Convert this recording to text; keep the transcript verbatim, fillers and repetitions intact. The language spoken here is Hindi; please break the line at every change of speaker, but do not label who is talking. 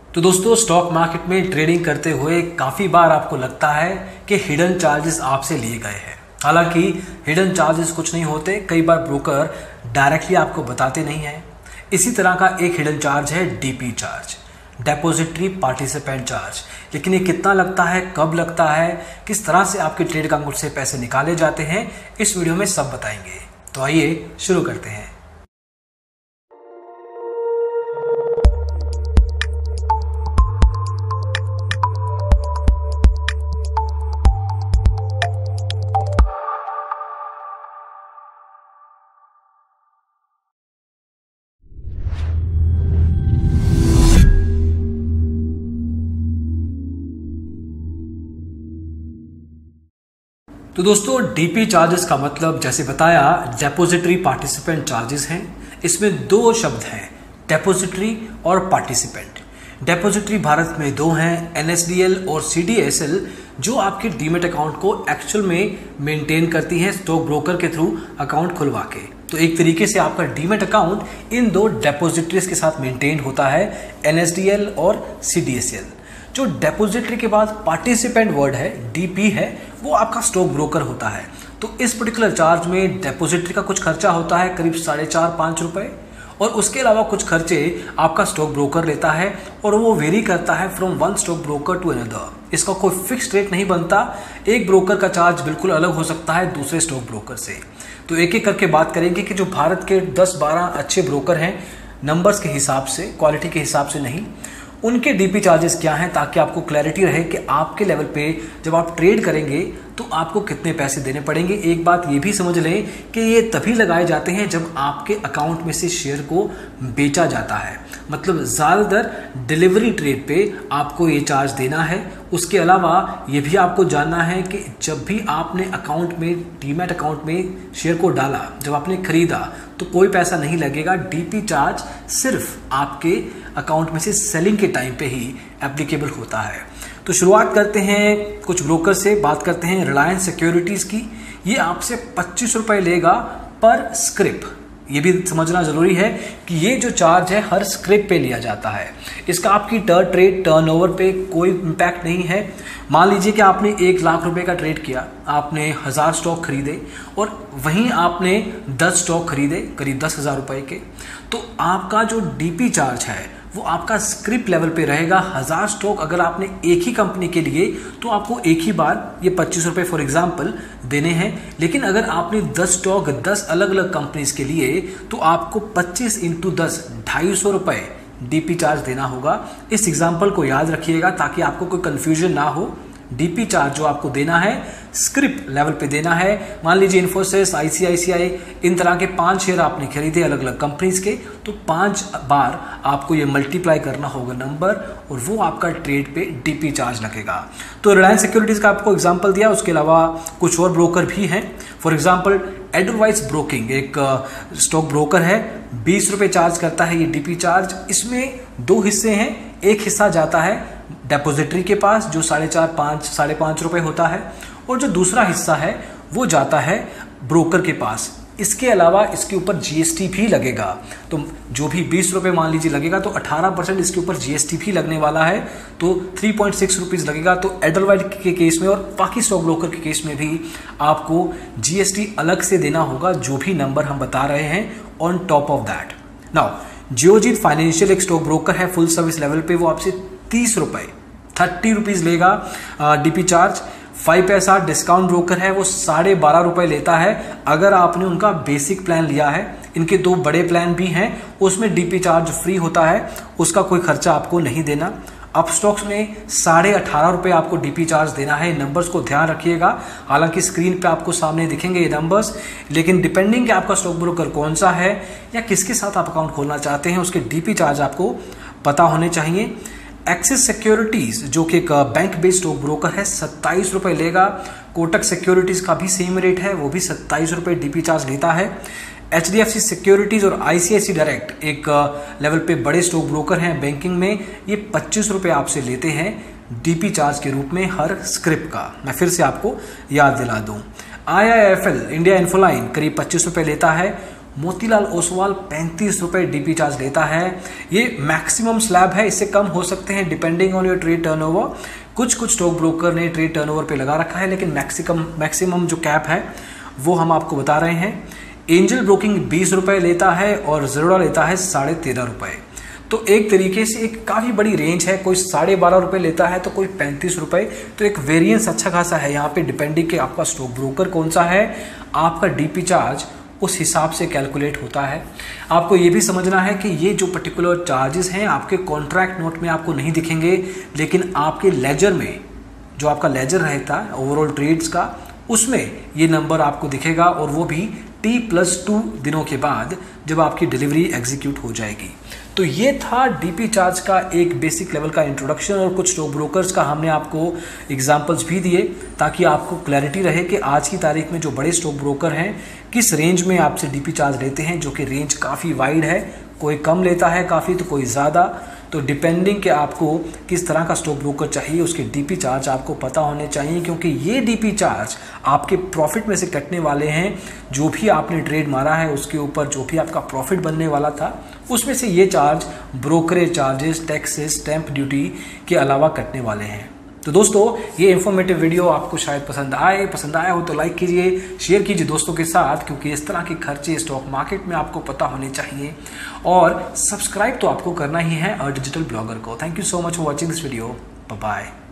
तो दोस्तों, स्टॉक मार्केट में ट्रेडिंग करते हुए काफ़ी बार आपको लगता है कि हिडन चार्जेस आपसे लिए गए हैं। हालांकि हिडन चार्जेस कुछ नहीं होते, कई बार ब्रोकर डायरेक्टली आपको बताते नहीं हैं। इसी तरह का एक हिडन चार्ज है DP charge, depository participant charge. लेकिन ये कितना लगता है, कब लगता है, किस तरह से आपके ट्रेड अकाउंट से पैसे निकाले जाते हैं, इस वीडियो में सब बताएंगे। तो आइए शुरू करते हैं। तो दोस्तों, डीपी चार्जेस का मतलब जैसे बताया डेपोजिटरी पार्टिसिपेंट चार्जेस हैं। इसमें दो शब्द हैं, डेपोजिटरी और पार्टिसिपेंट। डेपोजिटरी भारत में दो हैं, एनएसडीएल और सीडीएसएल, जो आपके डीमेट अकाउंट को एक्चुअल में मेंटेन करती हैं स्टॉक ब्रोकर के थ्रू अकाउंट खुलवा के। तो एक तरीके से आपका डीमेट अकाउंट इन दो डेपोजिटरीज के साथ मेंटेन होता है, एनएसडीएल और सीडीएसएल। जो डेपोजिटरी के बाद पार्टिसिपेंट वर्ड है, डीपी है, वो आपका स्टॉक ब्रोकर होता है। तो इस पर्टिकुलर चार्ज में डेपोजिटरी का कुछ खर्चा होता है करीब साढ़े चार पाँच रुपए, और उसके अलावा कुछ खर्चे आपका स्टॉक ब्रोकर लेता है, और वो वेरी करता है from one stock broker to another. इसका कोई फिक्स्ड रेट नहीं बनता, एक ब्रोकर का चार्ज बिल्कुल अलग हो सकता है दूसरे स्टॉक ब्रोकर से। तो एक एक करके बात करेंगे कि जो भारत के दस बारह अच्छे ब्रोकर हैं, नंबर्स के हिसाब से, क्वालिटी के हिसाब से नहीं, उनके डीपी चार्जेस क्या हैं, ताकि आपको क्लैरिटी रहे कि आपके लेवल पे जब आप ट्रेड करेंगे तो आपको कितने पैसे देने पड़ेंगे। एक बात ये भी समझ लें कि ये तभी लगाए जाते हैं जब आपके अकाउंट में से शेयर को बेचा जाता है, मतलब ज़्यादातर डिलीवरी ट्रेड पे आपको ये चार्ज देना है। उसके अलावा ये भी आपको जानना है कि जब भी आपने अकाउंट में, डीमैट अकाउंट में शेयर को डाला, जब आपने खरीदा, तो कोई पैसा नहीं लगेगा। डीपी चार्ज सिर्फ आपके अकाउंट में से सेलिंग के टाइम पे ही एप्लीकेबल होता है। तो शुरुआत करते हैं कुछ ब्रोकर से, बात करते हैं रिलायंस सिक्योरिटीज़ की। ये आपसे पच्चीस रुपए लेगा पर स्क्रिप। ये भी समझना जरूरी है कि ये जो चार्ज है हर स्क्रिप पे लिया जाता है। इसका आपकी टर ट्रेड टर्नओवर पे कोई इम्पैक्ट नहीं है। मान लीजिए कि आपने एक लाख रुपए का ट्रेड किया, आपने हजार स्टॉक खरीदे और वहीं आपने दस स्टॉक खरीदे करीब दस हजार रुपए के, तो आपका जो डीपी चार्ज है वो आपका स्क्रिप लेवल पे रहेगा। हजार स्टॉक अगर आपने एक ही कंपनी के लिए, तो आपको एक ही बार ये पच्चीस रुपए फॉर एग्जांपल देने हैं। लेकिन अगर आपने दस स्टॉक दस अलग अलग कंपनीज के लिए, तो आपको पच्चीस इंटू दस ढाई सौ रुपए डीपी चार्ज देना होगा। इस एग्जाम्पल को याद रखिएगा ताकि आपको कोई कंफ्यूजन ना हो। डीपी चार्ज जो आपको देना है स्क्रिप लेवल पे देना है। मान लीजिए इन्फोसिस, आईसीआईसीआई, इन तरह के पांच शेयर आपने खरीदे अलग अलग कंपनीज के, तो पांच बार आपको ये मल्टीप्लाई करना होगा नंबर, और वो आपका ट्रेड पे डीपी चार्ज लगेगा। तो रिलायंस सिक्योरिटीज का आपको एग्जांपल दिया, उसके अलावा कुछ और ब्रोकर भी हैं। फॉर एग्जांपल एडरवाइज ब्रोकिंग एक स्टॉक ब्रोकर है, बीस रुपए चार्ज करता है ये डीपी चार्ज। इसमें दो हिस्से हैं, एक हिस्सा जाता है डेपोजिटरी के पास जो साढ़े चार पाँच साढ़े पाँच रुपये होता है, और जो दूसरा हिस्सा है वो जाता है ब्रोकर के पास। इसके अलावा इसके ऊपर जीएसटी भी लगेगा। तो जो भी बीस रुपये मान लीजिए लगेगा, तो अठारह परसेंट इसके ऊपर जीएसटी भी लगने वाला है, तो थ्री पॉइंट सिक्स रुपीज़ लगेगा। तो एडरवाइज के केस में और बाकी स्टॉक ब्रोकर के केस में भी आपको जीएसटी अलग से देना होगा, जो भी नंबर हम बता रहे हैं on top of that. Now Geojit financial एक स्टॉक ब्रोकर है फुल सर्विस लेवल पे, वो आपसे तीस रुपये थर्टी रुपीज़ लेगा DP charge. Five paisa discount broker है, वो साढ़े बारह रुपये लेता है अगर आपने उनका बेसिक प्लान लिया है। इनके दो बड़े प्लान भी हैं, उसमें डीपी चार्ज फ्री होता है, उसका कोई खर्चा आपको नहीं देना। अपस्टॉक्स में साढ़े अठारह रुपये आपको डीपी चार्ज देना है। नंबर्स को ध्यान रखिएगा, हालांकि स्क्रीन पे आपको सामने दिखेंगे ये नंबर्स, लेकिन डिपेंडिंग कि आपका स्टॉक ब्रोकर कौन सा है या किसके साथ आप अकाउंट खोलना चाहते हैं, उसके डीपी चार्ज आपको पता होने चाहिए। एक्सिस सिक्योरिटीज जो कि एक बैंक बेस्ड स्टॉक ब्रोकर है, सत्ताईस रुपये लेगा। कोटक सिक्योरिटीज का भी सेम रेट है, वो भी सत्ताईस रुपये डीपी चार्ज लेता है। एचडीएफसी सिक्योरिटीज और आईसीआईसी डायरेक्ट एक लेवल पे बड़े स्टॉक ब्रोकर हैं बैंकिंग में, ये पच्चीस रुपये आपसे लेते हैं डीपी चार्ज के रूप में हर स्क्रिप का। मैं फिर से आपको याद दिला दूं, आईआईएफएल इंडिया इन्फोलाइन करीब पच्चीस रुपये लेता है। मोतीलाल ओसवाल पैंतीस रुपए डीपी चार्ज लेता है। ये मैक्सिमम स्लैब है, इससे कम हो सकते हैं depending on your trade turnover. कुछ कुछ स्टॉक ब्रोकर ने ट्रेड टर्नओवर पे लगा रखा है, लेकिन मैक्सिमम मैक्सिमम जो कैप है वो हम आपको बता रहे हैं। एंजल ब्रोकिंग बीस रुपए लेता है और ज़ीरोधा लेता है साढ़े तेरह रुपए। तो एक तरीके से एक काफ़ी बड़ी रेंज है, कोई साढ़े बारह रुपये लेता है तो कोई पैंतीस रुपये। तो एक वेरिएंस अच्छा खासा है यहाँ पे, डिपेंडिंग के आपका स्टॉक ब्रोकर कौन सा है, आपका डीपी चार्ज उस हिसाब से कैलकुलेट होता है। आपको ये भी समझना है कि ये जो पर्टिकुलर चार्जेस हैं आपके कॉन्ट्रैक्ट नोट में आपको नहीं दिखेंगे, लेकिन आपके लेजर में, जो आपका लेजर रहता है ओवरऑल ट्रेड्स का, उसमें ये नंबर आपको दिखेगा, और वो भी टी प्लस टू दिनों के बाद जब आपकी डिलीवरी एग्जीक्यूट हो जाएगी। तो ये था डीपी चार्ज का एक बेसिक लेवल का इंट्रोडक्शन, और कुछ स्टॉक ब्रोकर्स का हमने आपको एग्जांपल्स भी दिए ताकि आपको क्लैरिटी रहे कि आज की तारीख में जो बड़े स्टॉक ब्रोकर हैं किस रेंज में आपसे डीपी चार्ज लेते हैं, जो कि रेंज काफ़ी वाइड है, कोई कम लेता है काफ़ी तो कोई ज़्यादा। तो डिपेंडिंग कि आपको किस तरह का स्टॉक ब्रोकर चाहिए उसके डीपी चार्ज आपको पता होने चाहिए, क्योंकि ये डीपी चार्ज आपके प्रॉफिट में से कटने वाले हैं। जो भी आपने ट्रेड मारा है उसके ऊपर जो भी आपका प्रॉफिट बनने वाला था उसमें से ये charge brokerage charges, taxes, stamp duty के अलावा कटने वाले हैं। तो दोस्तों ये इन्फॉर्मेटिव वीडियो आपको शायद पसंद आए, पसंद आया हो तो लाइक कीजिए, शेयर कीजिए दोस्तों के साथ, क्योंकि इस तरह के खर्चे स्टॉक मार्केट में आपको पता होने चाहिए। और सब्सक्राइब तो आपको करना ही है और डिजिटल ब्लॉगर को। Thank you so much for watching this video. Bye bye.